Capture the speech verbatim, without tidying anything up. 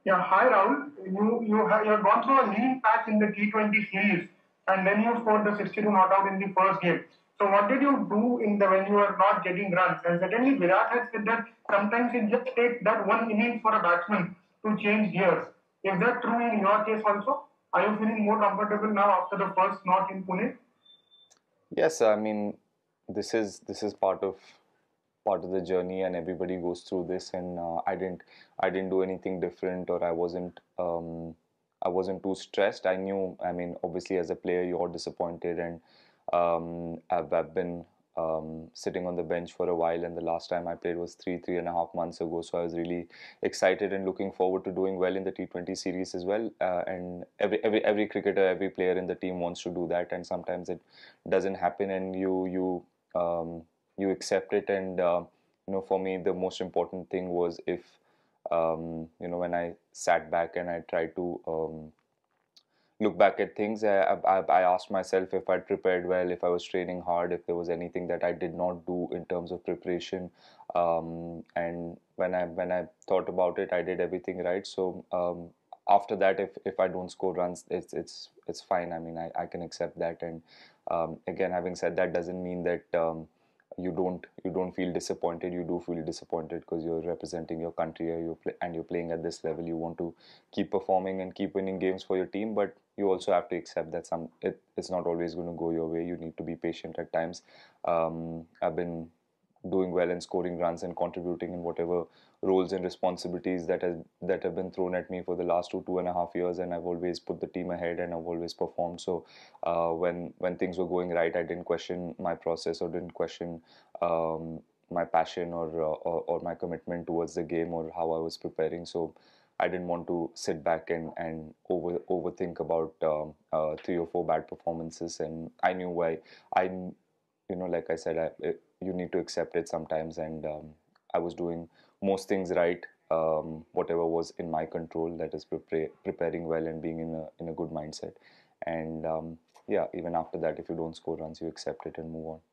Yeah, hi Rahul. You you have you have gone through a lean patch in the T Twenty series, and then you scored the sixty-two not out in the first game. So what did you do in the when you were not getting runs? And certainly Virat has said that sometimes it just takes that one innings for a batsman to change gears. Is that true in your case also? Are you feeling more comfortable now after the first knock in Pune? Yes, I mean, this is this is part of part of the journey, and everybody goes through this. And uh, I didn't I didn't do anything different, or I wasn't um, I wasn't too stressed. I knew, I mean, obviously as a player, you're disappointed, and um, I've, I've been um, sitting on the bench for a while, and the last time I played was three three and a half months ago. So I was really excited and looking forward to doing well in the T Twenty series as well. Uh, and every every every cricketer, every player in the team wants to do that, and sometimes it doesn't happen, and you you um, you accept it. And uh, you know, for me, the most important thing was if um, you know, when I sat back and I tried to um, look back at things, I, I, I asked myself if I'd prepared well, if I was training hard, if there was anything that I did not do in terms of preparation. Um, and when I when I thought about it, I did everything right. So um, after that, if, if I don't score runs, it's it's it's fine. I mean, I, I can accept that. And um, again, having said that, doesn't mean that um, you don't you don't feel disappointed. You do feel disappointed because you're representing your country, or you play, and you're playing at this level. You want to keep performing and keep winning games for your team, but you also have to accept that some it, it's not always going to go your way. You need to be patient at times. um, I've been doing well and scoring runs and contributing in whatever roles and responsibilities that has that have been thrown at me for the last two two and a half years, and I've always put the team ahead, and I've always performed. So uh, when when things were going right, I didn't question my process, or didn't question um, my passion, or, uh, or or my commitment towards the game, or how I was preparing. So I didn't want to sit back and and over overthink about um, uh, three or four bad performances. And I knew why. I, you know, like I said, I, it, you need to accept it sometimes. And um, I was doing most things right. Um, whatever was in my control, that is prepare, preparing well and being in a in a good mindset. And um, yeah, even after that, if you don't score runs, you accept it and move on.